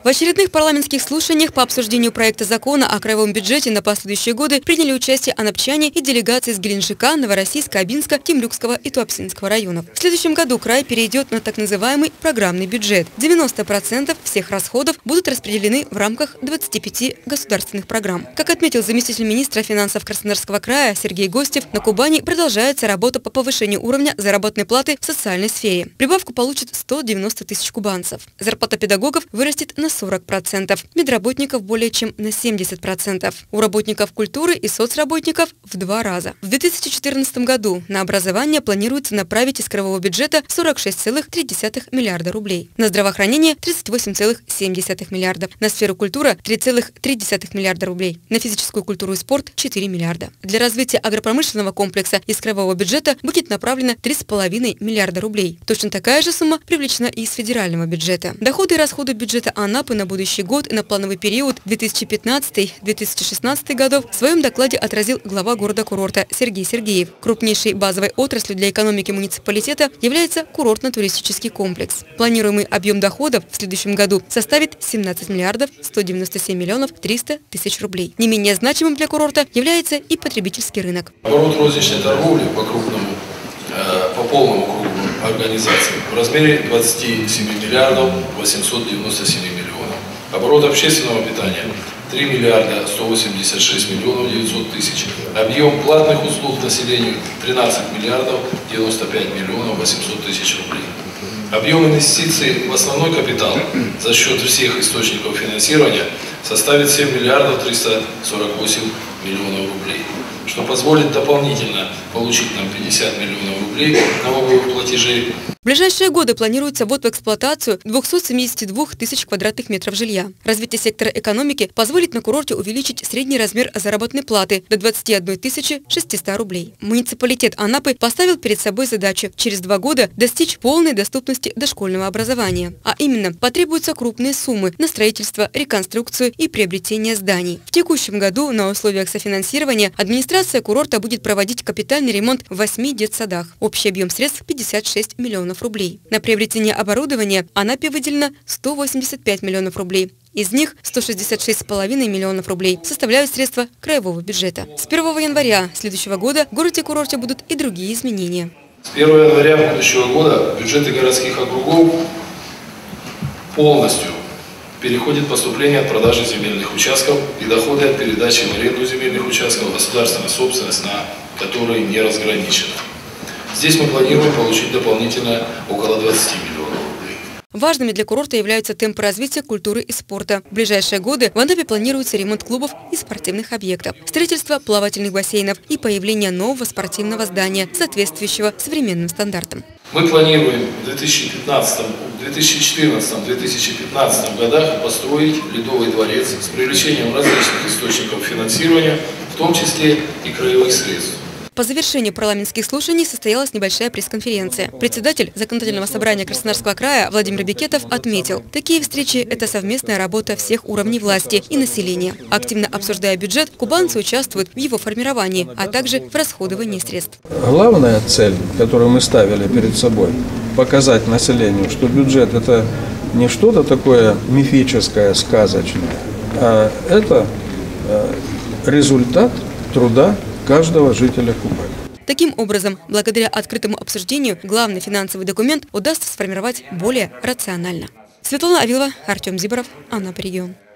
В очередных парламентских слушаниях по обсуждению проекта закона о краевом бюджете на последующие годы приняли участие анапчане и делегации из Геленджика, Новороссийска, Абинска, Темрюкского и Туапсинского районов. В следующем году край перейдет на так называемый программный бюджет. 90% всех расходов будут распределены в рамках 25 государственных программ. Как отметил заместитель министра финансов Краснодарского края Сергей Гостев, на Кубани продолжается работа по повышению уровня заработной платы в социальной сфере. Прибавку получат 190 тысяч кубанцев. Зарплата педагогов вырастет на 40%, медработников более чем на 70%, у работников культуры и соцработников в 2 раза. В 2014 году на образование планируется направить из краевого бюджета 46,3 миллиарда рублей, на здравоохранение 38,7 миллиарда, на сферу культуры 3,3 миллиарда рублей, на физическую культуру и спорт 4 миллиарда. Для развития агропромышленного комплекса из краевого бюджета будет направлено 3,5 миллиарда рублей. Точно такая же сумма привлечена и из федерального бюджета. Доходы и расходы бюджета Анапы на будущий год и на плановый период 2015-2016 годов в своем докладе отразил глава города-курорта Сергей Сергеев. Крупнейшей базовой отраслью для экономики муниципалитета является курортно-туристический комплекс. Планируемый объем доходов в следующем году составит 17 миллиардов 197 миллионов 300 тысяч рублей. Не менее значимым для курорта является и потребительский рынок. Оборот розничной торговли по полному кругу организации в размере 27 миллиардов 897 миллионов. Оборот общественного питания 3 миллиарда 186 миллионов 900 тысяч. Объем платных услуг населению 13 миллиардов 95 миллионов 800 тысяч рублей. Объем инвестиций в основной капитал за счет всех источников финансирования составит 7 миллиардов 348 миллионов рублей, что позволит дополнительно получить нам 50 миллионов рублей налоговых платежей. В ближайшие годы планируется ввод в эксплуатацию 272 тысяч квадратных метров жилья. Развитие сектора экономики позволит на курорте увеличить средний размер заработной платы до 21 600 рублей. Муниципалитет Анапы поставил перед собой задачу через 2 года достичь полной доступности дошкольного образования. А именно, потребуются крупные суммы на строительство, реконструкцию и приобретение зданий. В текущем году на условиях софинансирования администрация курорта будет проводить капитальный ремонт в 8 детсадах. Общий объем средств 56 миллионов рублей. На приобретение оборудования Анапе выделено 185 миллионов рублей. Из них 166,5 миллионов рублей составляют средства краевого бюджета. С 1 января следующего года в городе-курорте будут и другие изменения. С 1 января будущего года бюджеты городских округов полностью переходит поступление от продажи земельных участков и доходы от передачи в аренду земельных участков в государственную собственность, на которые не разграничено. Здесь мы планируем получить дополнительно около 20 миллионов рублей. Важными для курорта являются темпы развития культуры и спорта. В ближайшие годы в Анапе планируется ремонт клубов и спортивных объектов, строительство плавательных бассейнов и появление нового спортивного здания, соответствующего современным стандартам. Мы планируем в 2014-2015 годах построить Ледовый дворец с привлечением различных источников финансирования, в том числе и краевых средств. По завершению парламентских слушаний состоялась небольшая пресс-конференция. Председатель Законодательного собрания Краснодарского края Владимир Бекетов отметил, такие встречи – это совместная работа всех уровней власти и населения. Активно обсуждая бюджет, кубанцы участвуют в его формировании, а также в расходовании средств. Главная цель, которую мы ставили перед собой – показать населению, что бюджет – это не что-то такое мифическое, сказочное, а это результат труда каждого жителя Кубани. Таким образом, благодаря открытому обсуждению, главный финансовый документ удастся сформировать более рационально. Светлана Авилова, Артем Зиборов, Анапа регион.